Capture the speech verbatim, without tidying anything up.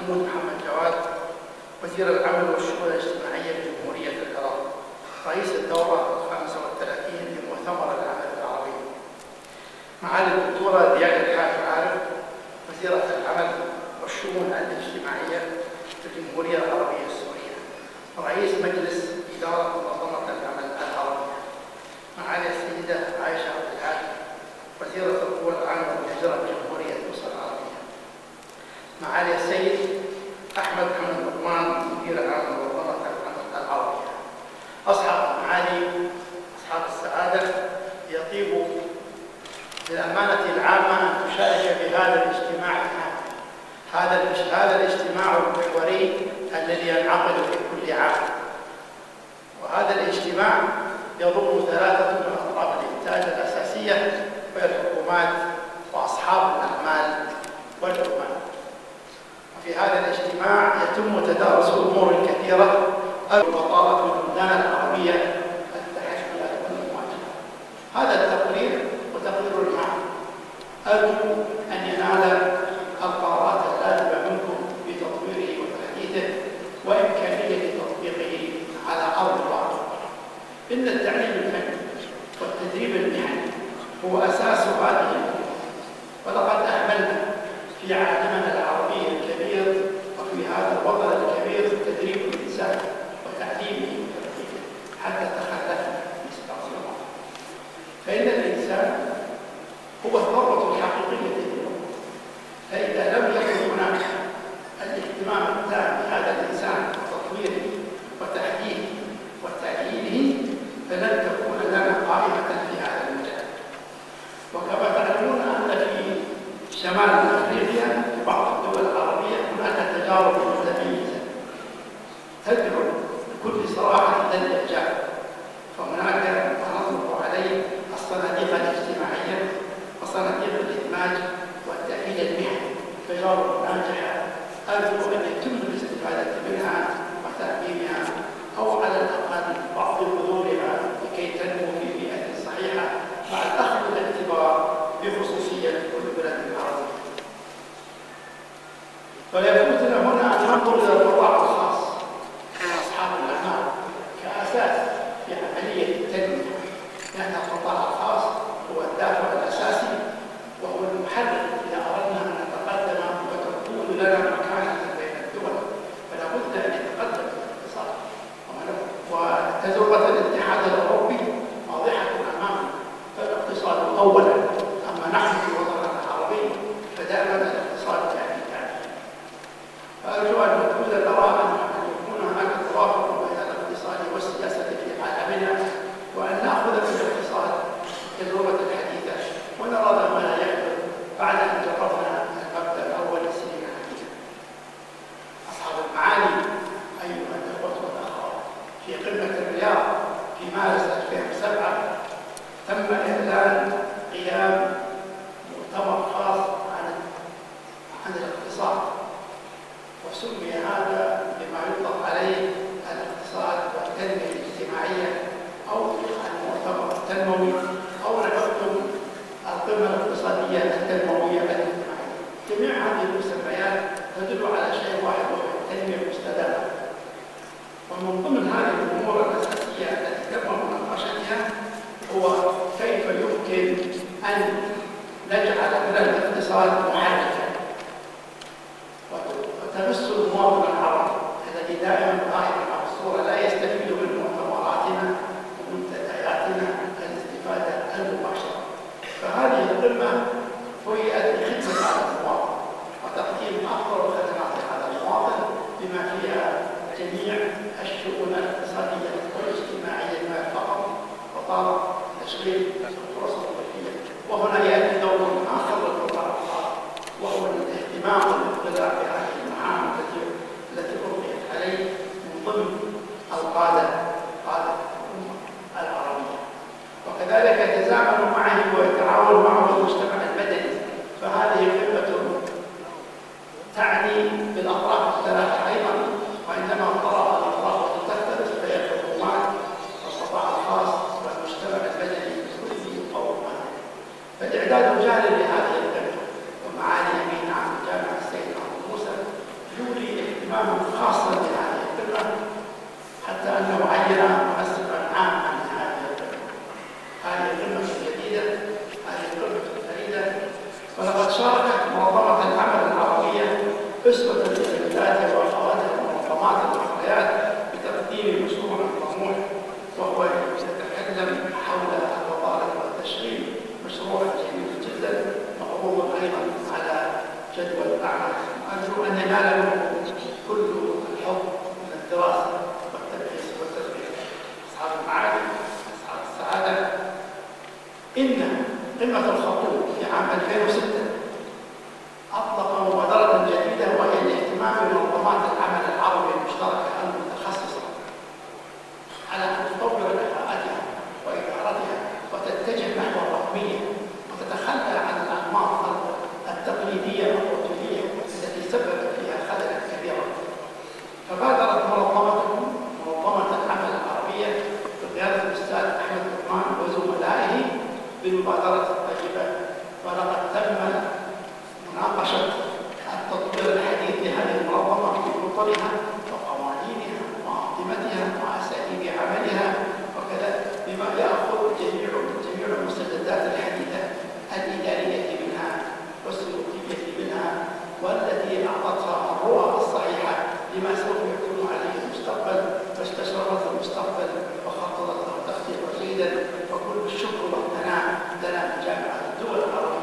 محمود محمد جواد، وزير العمل والشؤون الاجتماعية بجمهورية العراق، رئيس الدورة الخامسة والثلاثين لمؤتمر العمل العربي. معالي الدكتورة ديال الحاج عارف، وزيرة العمل والشؤون الاجتماعية بالجمهورية العربية السورية، رئيس مجلس إدارة منظمة العمل العربية. معالي السيدة عائشة عبد الحاج، وزيرة القوى العامة والهجرة بجمهورية مصر العربية. معالي السيد أحمد حمد لقمان، مدير عام منظمة العمل العربية. أصحاب المعالي، أصحاب السعادة، يطيب للأمانة العامة أن تشارك بهذا الاجتماع الهام. هذا هذا الاجتماع المحوري الذي ينعقد في كل عام. وهذا الاجتماع يضم ثلاثة من أطراف الإنتاج الأساسية وهي الحكومات وأصحاب الأعمال والعمال. وفي هذا الاجتماع يتم تدارس أمور كثيرة البطالة والبلدان العربية، التحديات والمواجهة. هذا التقرير وتقرير العام أرجو أن ينال القرارات اللازمة منكم بتطويره وتحديثه وإمكانية تطبيقه على أرض الواقع. إن التعليم الفني والتدريب المهني هو أساس هذه الأمور، ولقد أهملنا في عالمنا العربي الكبير وفي هذا الوطن الكبير تدريب الإنسان وتعليمه وتربيته حتى تخلفنا نسبة الصغار. فإن الإنسان هو الثروة الحقيقية للأمة، فإذا لم يكن هناك الاهتمام التام بهذا الإنسان وتطويره وتحديثه وتأهيله فلن تكون لنا قائمة في هذا المجال. وكما تعلمون أن في شمال أفريقيا في بعض الدول العربية هناك تجارب متميزة تدعو بكل صراحة إلى الإعجاب. فهناك ما نطلق عليه الصناديق الاجتماعية وصناديق الإدماج والتأهيل المهني، تجارب ناجحة أرجو أن يتم الاستفادة منها وتعميمها أو على الأقل بعض بذورها لكي تنمو في بيئة صحيحة مع الأخذ بالاعتبار بخصوصية كل بلد عربي. ولا يفوتنا هنا أن ننظر إلى القطاع الخاص وأصحاب الأعمال كأساس في عملية التنمية، لأن القطاع الخاص هو الدافع الأساسي وهو المحرك إذا أردنا أن نتقدم وتكون لنا مكانة بين الدول، فلا بد أن يتقدم الاقتصاد. وتجربة الاتحاد الأوروبي واضحة أمامنا، فالاقتصاد أولا، أما نحن في وطننا العربي فدائما الاقتصاد يعني يعني. فأرجو أن نكون الآراء أن يكون هناك توافق بين الاقتصاد والسياسة في عالمنا، وأن نأخذ من الاقتصاد التجربة الحديثة ونرى ما لا يحدث بعد أن جربنا المبدأ الأول للسنين الحديثة. أصحاب المعالي، أيها الأخوة والأخوات، في قمة الرياض في مارس ألفين وسبعة تم إعلان قيام مؤتمر خاص عن عن الاقتصاد، وسمي هذا بما يطلق عليه الاقتصاد والتنمية الاجتماعية أو المؤتمر التنموي، أو نحكم القمة الاقتصادية التنموية الاجتماعية. جميع هذه المسميات تدل على شيء واحد وهو التنمية المستدامة. ومن ضمن هذه الأمور الأساسية التي تم مناقشتها هو كيف يمكن أن نجعل من الاقتصاد محركا وتمس المواطن العربي الذي دائما قائما على الصورة لا يستفيد من مؤتمراتنا ومنتدياتنا الاستفادة المباشرة. فهذه القمة هيئت لخدمة هذا المواطن وتقديم أفضل الخدمات لهذا المواطن بما فيها جميع الشؤون الاقتصادية والاجتماعية ما فقط وطالب تشغيل الفرص الوظيفية. وهنا يأتي دور آخر للقطاع الخاص وهو الاهتمام والاقتداء بهذه المهام التي التي ألقيت عليه من ضمن القادة قادة الأمة العربية. وكذلك يتزامن معه ويتعاون معه المجتمع المدني، فهذه قمة تعني بالأطراف الثلاثة أيضا. وعندما ترى الأطراف تختلف فهي الحكومات والقطاع الخاص والمجتمع المدني كله يقوم هذا. فالإعداد جاري لهذه القمة، ومعالي أمين عام الجامعة السيد عبد موسى يولي اهتماما خاصا بهذه القمة، حتى أنه عين منسقا عاما لهذه القمة. هذه القمة الجديدة، هذه القمة الفريدة، ولقد شاركت منظمة العمل العربية أسوة لزميلاتها وأخواتها المنظمات الأخريات بتقديم مشروع طموح، وهو يتكلم حول الوظائف والتشغيل، مشروع جميل جدا معروض أيضا على جدول الأعمال. أرجو أن ينال منه كل الحب من الدراسة والتدريس والتدريب. أصحاب المعالي، أصحاب السعادة، إن قمة الخطوط في عام ألفين وستة أطلق مبادرة جديدة، وهي الاهتمام بمنظمات العمل العربي المشتركة المتخصصة على أن تطور كفاءتها وإدارتها وتتجه نحو الرقمية وتتخلى عن الأنماط التقليدية الروتينية التي سببت فيها خللا كبيرا. فبادرت منظمتكم منظمة العمل العربية بقيادة الأستاذ أحمد عثمان وزملائه بالمبادرة الطيبة، ولقد تم مناقشة التطوير الحديث لهذه المنظمة في اطرها وقوانينها وأنظمتها وأساليب عملها، وكذا بما يأخذ جميع جميع المستجدات الحديثة الإدارية منها والسلوكية منها، والتي أعطتها الرؤى الصحيحة لما سوف يكون عليه المستقبل، واستشرفت المستقبل وخططت له تخطيطا جيدا. وكل الشكر والثناء لنا من جامعة الدول العربية